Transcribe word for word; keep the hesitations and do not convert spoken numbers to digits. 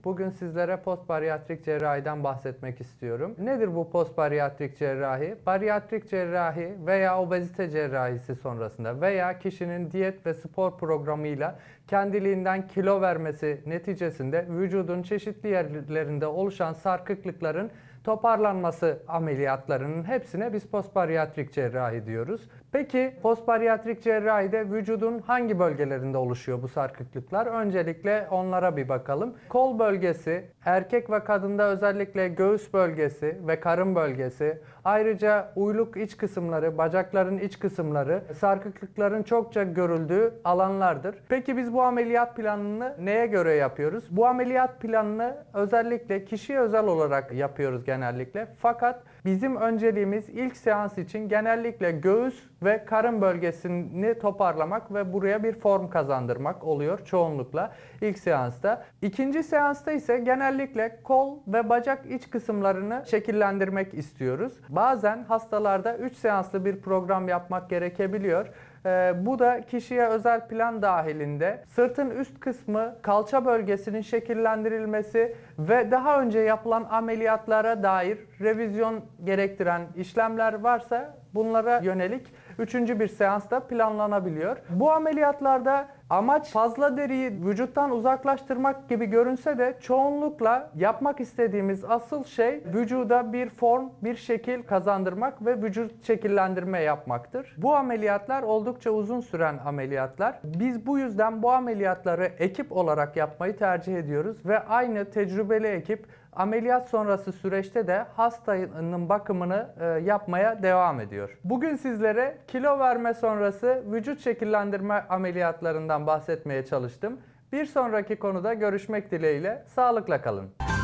Bugün sizlere postbariyatrik cerrahiden bahsetmek istiyorum. Nedir bu postbariyatrik cerrahi? Bariyatrik cerrahi veya obezite cerrahisi sonrasında veya kişinin diyet ve spor programıyla kendiliğinden kilo vermesi neticesinde vücudun çeşitli yerlerinde oluşan sarkıklıkların toparlanması ameliyatlarının hepsine biz postbariyatrik cerrahi diyoruz. Peki postbariyatrik cerrahide vücudun hangi bölgelerinde oluşuyor bu sarkıklıklar? Öncelikle onlara bir bakalım. Kol bölgesi, erkek ve kadında özellikle göğüs bölgesi ve karın bölgesi, ayrıca uyluk iç kısımları, bacakların iç kısımları sarkıklıkların çokça görüldüğü alanlardır. Peki biz bu ameliyat planını neye göre yapıyoruz? Bu ameliyat planını özellikle kişiye özel olarak yapıyoruz genellikle. Fakat bizim önceliğimiz ilk seans için genellikle göğüs ve karın bölgesini toparlamak ve buraya bir form kazandırmak oluyor çoğunlukla ilk seansta. İkinci seansta ise genellikle kol ve bacak iç kısımlarını şekillendirmek istiyoruz. Bazen hastalarda üç seanslı bir program yapmak gerekebiliyor. Ee, bu da kişiye özel plan dahilinde sırtın üst kısmı, kalça bölgesinin şekillendirilmesi ve daha önce yapılan ameliyatlara dair revizyon gerektiren işlemler varsa bunlara yönelik üçüncü bir seansta planlanabiliyor. Bu ameliyatlarda amaç fazla deriyi vücuttan uzaklaştırmak gibi görünse de çoğunlukla yapmak istediğimiz asıl şey vücuda bir form, bir şekil kazandırmak ve vücut şekillendirme yapmaktır. Bu ameliyatlar oldukça uzun süren ameliyatlar. Biz bu yüzden bu ameliyatları ekip olarak yapmayı tercih ediyoruz ve aynı tecrübeli ekip ameliyat sonrası süreçte de hastanın bakımını e, yapmaya devam ediyor. Bugün sizlere kilo verme sonrası vücut şekillendirme ameliyatlarından bahsetmeye çalıştım. Bir sonraki konuda görüşmek dileğiyle sağlıkla kalın.